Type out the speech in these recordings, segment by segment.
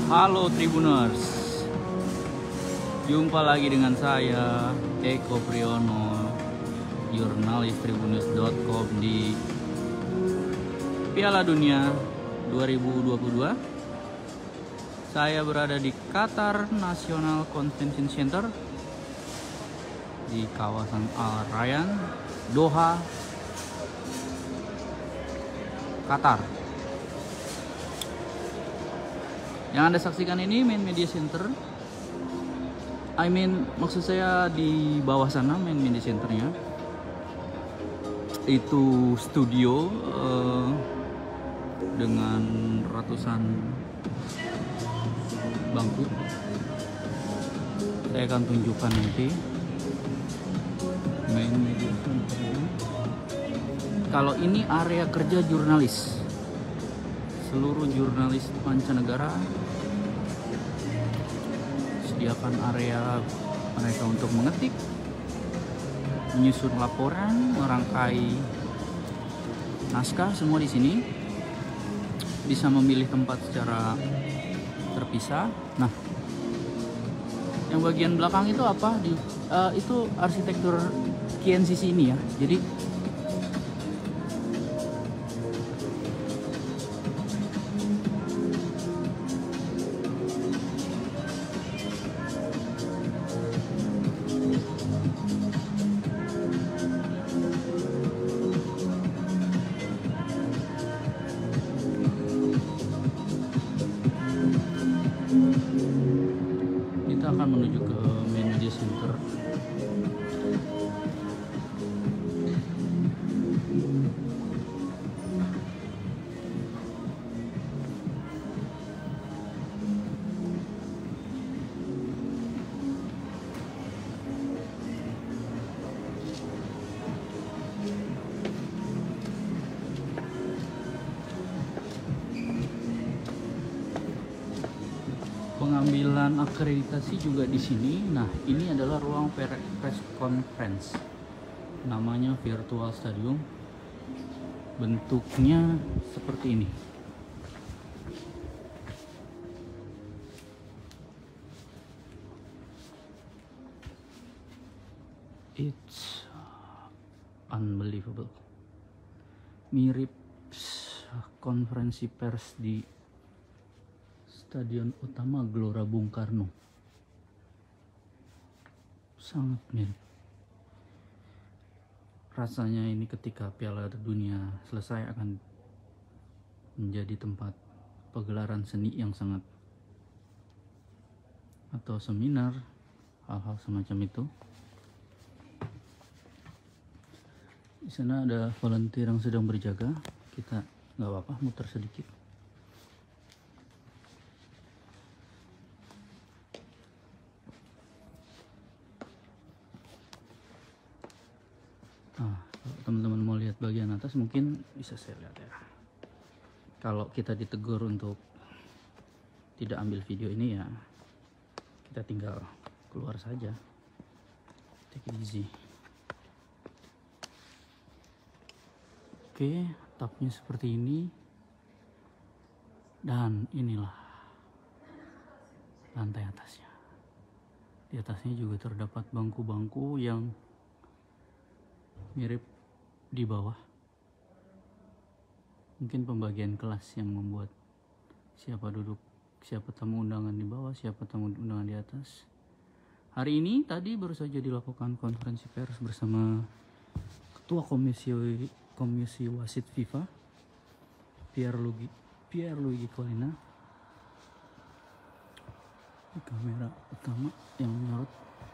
Halo Tribuners, jumpa lagi dengan saya Eko Priyono, jurnalis tribunnews.com di Piala Dunia 2022. Saya berada di Qatar National Convention Center di kawasan Al Rayyan, Doha, Qatar. Yang Anda saksikan ini main media center. Maksud saya di bawah sana main media centernya. Itu studio dengan ratusan bangku. Saya akan tunjukkan nanti main media center. Kalau ini area kerja jurnalis. Seluruh jurnalis mancanegara sediakan area mereka untuk mengetik, menyusun laporan, merangkai naskah, semua di sini. Bisa memilih tempat secara terpisah. Nah, yang bagian belakang itu apa? Itu arsitektur KNCC ini ya. Jadi kita akan menuju ke main media center. Pengambilan akreditasi juga di sini. Nah, ini adalah ruang press conference. Namanya virtual stadium. Bentuknya seperti ini. It's unbelievable. Mirip konferensi pers di Stadion Utama Gelora Bung Karno. Sangat mirip. Rasanya ini ketika Piala Dunia selesai akan menjadi tempat pagelaran seni yang sangat, atau seminar, hal-hal semacam itu. Di sana ada volunteer yang sedang berjaga. Kita nggak apa-apa muter sedikit. Nah, kalau teman-teman mau lihat bagian atas mungkin bisa saya lihat ya. Kalau kita ditegur untuk tidak ambil video ini ya, kita tinggal keluar saja. Take it easy. Oke, atapnya seperti ini. Dan inilah lantai atasnya. Di atasnya juga terdapat bangku-bangku yang mirip di bawah. Mungkin pembagian kelas yang membuat siapa tamu undangan di bawah, siapa tamu undangan di atas. Hari ini tadi baru saja dilakukan konferensi pers bersama Ketua Komisi Wasit FIFA, Pierluigi Collina. Di kamera utama yang menyorot.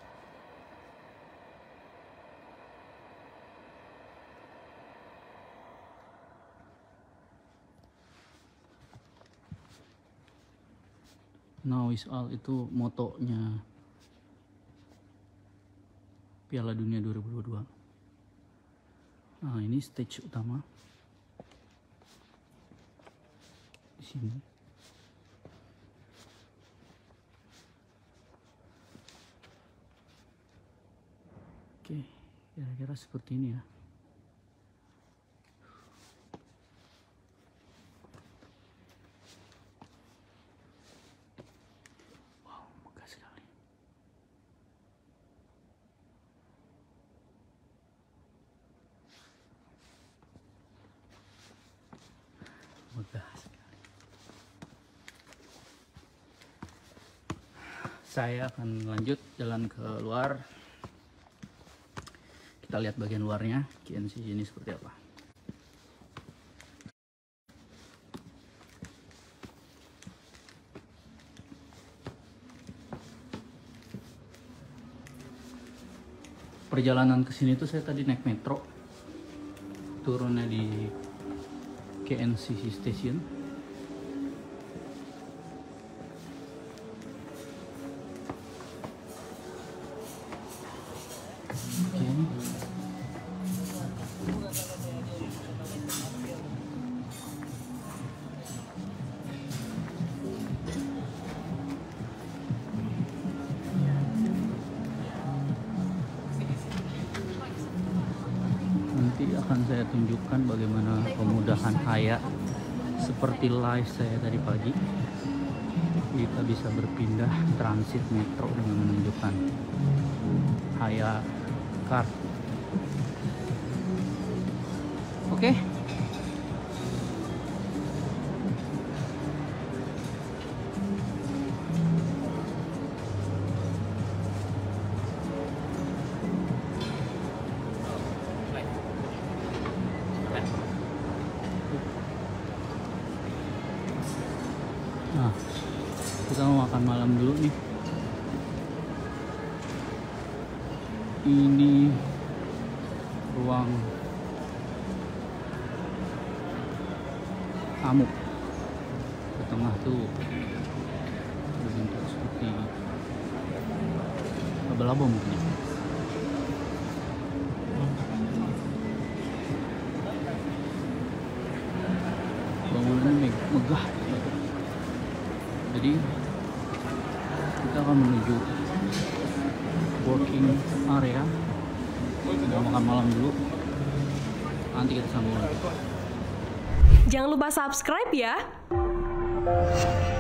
Now is all, itu motonya Piala Dunia 2022. Nah, ini stage utama. Di sini. Oke, kira-kira seperti ini ya. saya akan lanjut jalan ke luar. Kita lihat bagian luarnya KNC ini seperti apa. Perjalanan ke sini tuh saya tadi naik metro, turunnya di KNCC Station. Nanti akan saya tunjukkan bagaimana kemudahan Haya seperti live saya tadi pagi. Kita bisa berpindah transit metro dengan menunjukkan Haya Card. Oke. Nah, kita mau makan malam dulu nih. Ini ruang tamu. Di tengah tuh berbentuk seperti laba-laba mungkin ya. Bangunannya megah. Jadi kita akan menuju working area. Kita makan malam dulu. Nanti kita sambung lagi. Jangan lupa subscribe ya.